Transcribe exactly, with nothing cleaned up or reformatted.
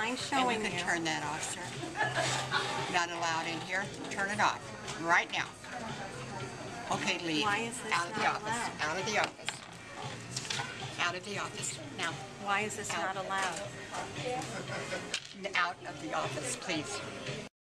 mind showing and you you? can turn that off, sir. Not allowed in here. Turn it off right now. Okay, leave. Why is this out of the not office. allowed? Out of the office. Out of the office. Now. Why is this Out. not allowed? Out of the office, please.